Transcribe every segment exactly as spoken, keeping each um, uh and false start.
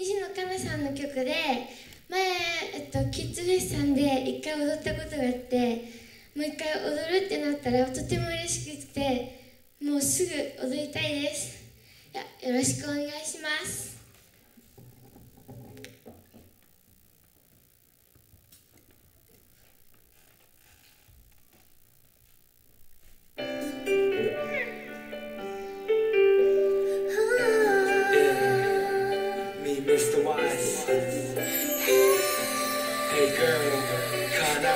西野カナさんの曲で前、えっと、キッズフェスさんで一回踊ったことがあって、もう一回踊るってなったらとても嬉しくて、もうすぐ踊りたいです。いや、よろしくお願いします。 Mister Wise. Hey girl, Kana.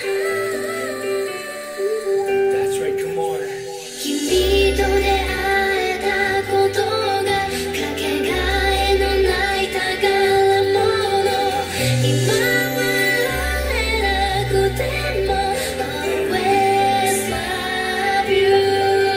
That's right, come on. 君と出会えたことがかけがえのない宝物。今は会えなくても Always love you。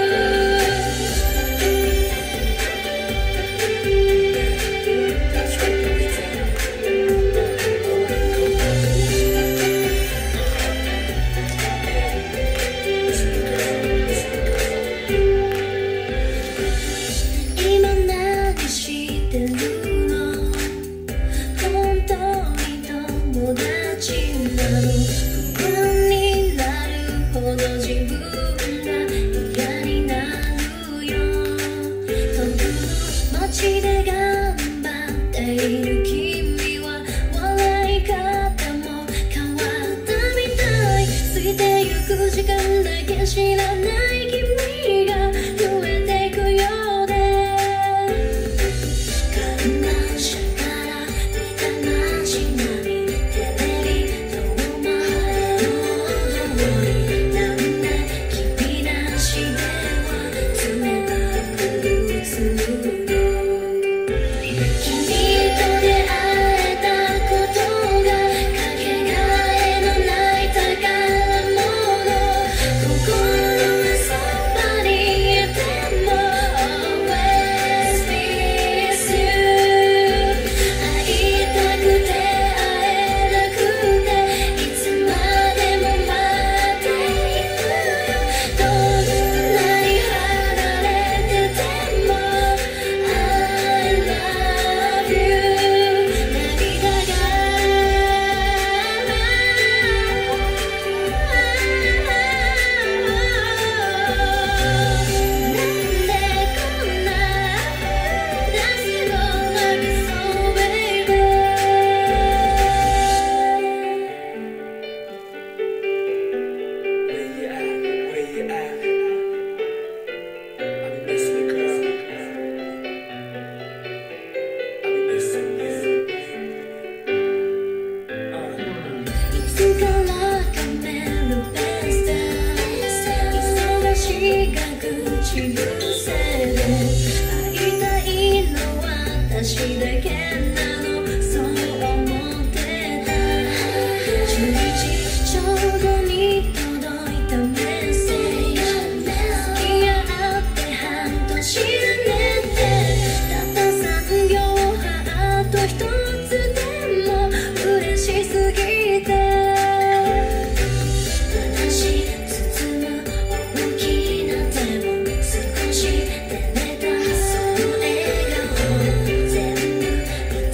時間だけ知らない君が増えていくようで、観覧車から見た街並み、テレビ遠回り、なんだ君なしでは冷たく映るの。君と出会えたことがかけがえのない宝物。心のそばにいても Always miss you。 会いたくて会えなくていつまでも待っているよ。どんなに離れてても I love you。 涙が Where you at? Where you at? I be missing you, girl. I be missing you. Uh. いつからかメロベースで忙しが口癖で、会いたいのは私だけなの、そう思ってた。じゅういちちょうどに届いたメッセージ、付き合って半年だねって、たったさんびょうハートひとつでも嬉しすぎて、私包む大きな手も少し照れたその笑顔全部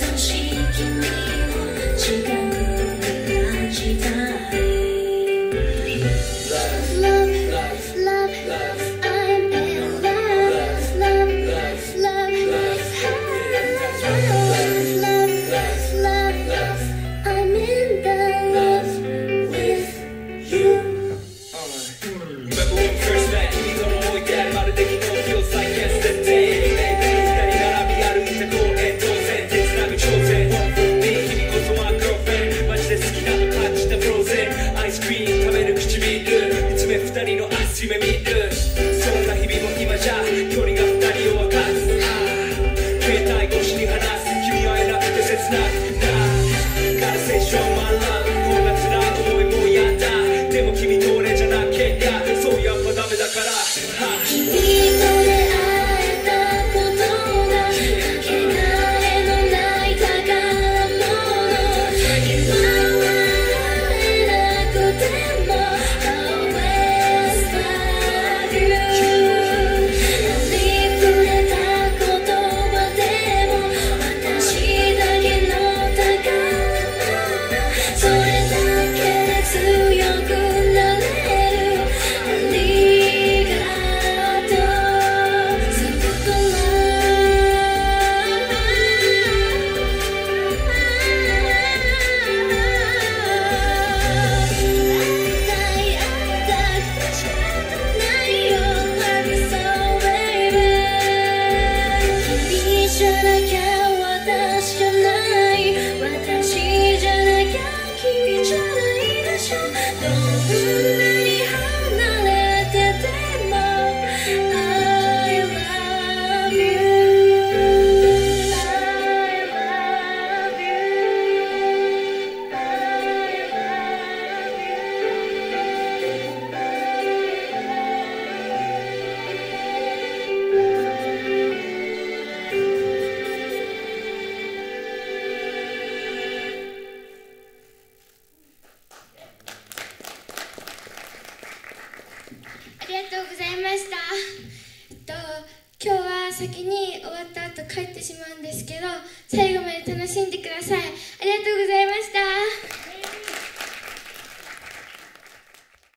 先に終わった後帰ってしまうんですけど、最後まで楽しんでください。